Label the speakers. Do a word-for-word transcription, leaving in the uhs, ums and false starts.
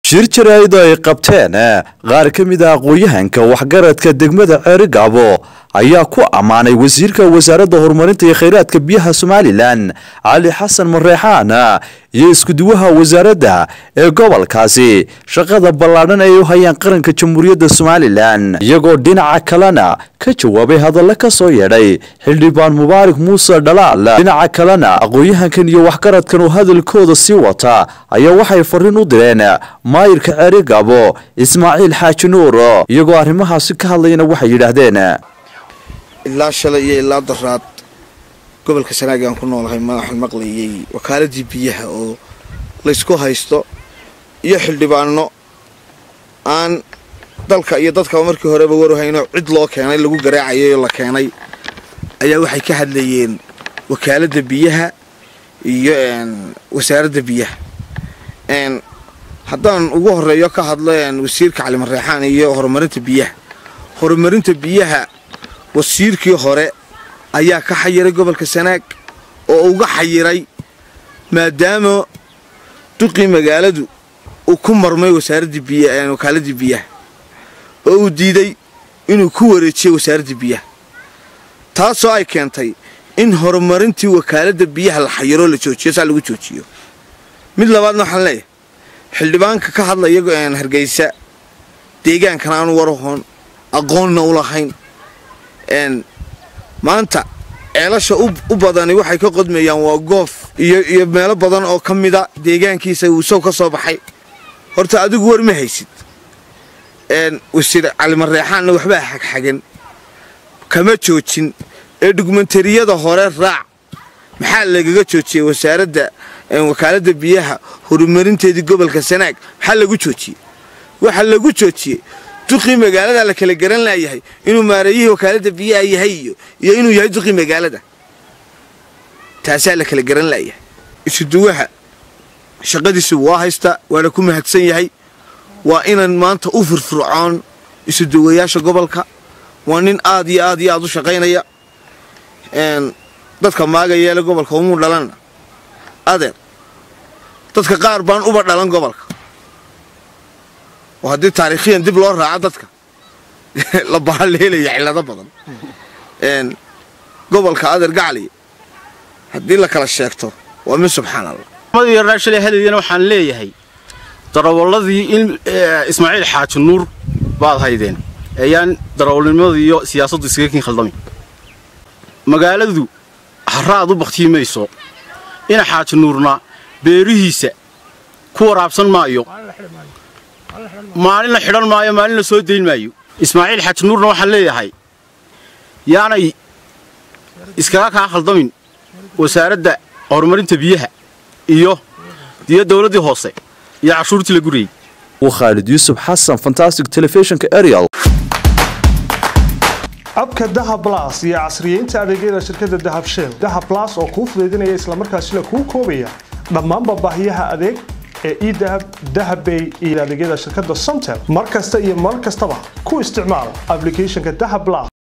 Speaker 1: shir jaraa'id ay qabteen qaar ka mid ah aqoonyahanka waxgaradka degmada Ceerigaabo ayaa ku amaanay wasiirka wasaaradda horumarinta iyo kheyraadka biyaha Soomaaliland Ali Xasan Mareexaan iyo isku duwaha wasaaradda ee gobolkaasi shaqada ballaaran ay u hayaan qaranka Jamhuuriyadda Soomaaliland iyagoo dhinaca kalena ka jawaabay hadallo ka soo yeedhay xildhibaan Mubaarak Muuse Dhalaal dhinaca kalena aqoonyahankan iyo waxgaradkan oo hadalkooda sii wata ayaa waxay fariin u direen maayirka Ceerigaabo Ismaaciil Xaaji Nuur iyagoo arrimahaasi ka hadlayna waxay yiraahdeen
Speaker 2: ilaa shalay iyo ilaa daraad gobolka Sanaag aan ku noolahay madaxan maqlayay wakaaladii biyaha oo la isku haysto iyo xildhibaano aan dalka iyo dadka markii hore ba warhayno cid loo keenay lagu garaacayay la keenay ayaa waxay ka hadlayeen wakaaladda biyaha iyo wasaaradda biyaha een haddaan ugu horeeyo ka hadlayeen wasiirka Cali Mareexaan iyo horumarinta biyaha horumarinta biyaha wasiirkii hore ayaa ka xayiray gobolka Sanaag oo uga xayiray maadaama duqii magaaladu uu ku marmay wasaaradda biyaha ee wakaaladda biyaha oo uu diiday inuu ku wareejiyo wasaaradda biyaha taasoo ay keentay in horumarintii wakaaladda biyaha la xayiro la joojiyo saa lagu joojiyo mid labaadna waxaan leeyahay xildhibaanka ka hadlaya ee Hargeysa deegaankan aan warahoon aqoonna u lahayn een maanta ceelasha u badani waxay ka qodmayaan waa goof iyo iyo meelo badan oo kamida deegaankiisa uu soo ka soo baxay horta adigu war ma haysid een wasiir Cali Mareexaan waxba xagxagan kama joojin ee dokumentariyada hore raac maxaa lagaga joojiyay wasaaradda wakaaladda biyaha horumarinteedii gobolka Sanaag maxaa lagu joojiyay waxa lagu joojiyay duqii magaalada la kala garan laayahay inuu maareeyay wakaaladda biyaha yahay iyo inuu yahay duqii magaalada taasoo la kala garan laayahay isuduwaha shaqadiisu waa haysta wala ku mahadsan yahay waa inaan maanta u furfurcoon isuduwayaasha gobolka waa nin aad iyo aad iyo aad u shaqeynaya een dadka maaga yeela gobolka uu dhalan adeer dadka qaar baan uba dhalan gobolka وهذه تاريخيا دب لو راعى dadka la baaleelay cilada badan een gobolka adeer gacali hadii la kala sheegto waa min subhanallah
Speaker 3: madii raashalay hadiyana waxaan leeyahay darawalladii Ismaaciil Xaaji Nuur baad haydeen ayaan darawalnimadii iyo siyaasaddu iskaga kin khaldamay magaaladu haraad u baqtiimayso in Xaaji Nuurna beerihiisa ku waraabsan maayo maalin la xidhan maayo maalin la soo deyn maayo Ismaaciil Xaaji Nuurna waxaan leeyahay yaanay iskaga ka khaldamin wasaaradda horumarinta biyaha iyo diya dawladda hoose iyo cashuurtii la guriyay
Speaker 1: وخالد يوسف حسن فانتاستيك تلفزيون كاريال
Speaker 4: abka Dahab Plus iyo casriyeynta adeegyada shirkadda Dahab Shell Dahab Plus oo ku fududeynaya isla markaasina ku koobaya dhammaan baahiyaha adeeg ee idahab dahabbay iyo adeegyada shirkadda Somtel markasta iyo mar kastaba ku isticmaal applicationka Dahab Plus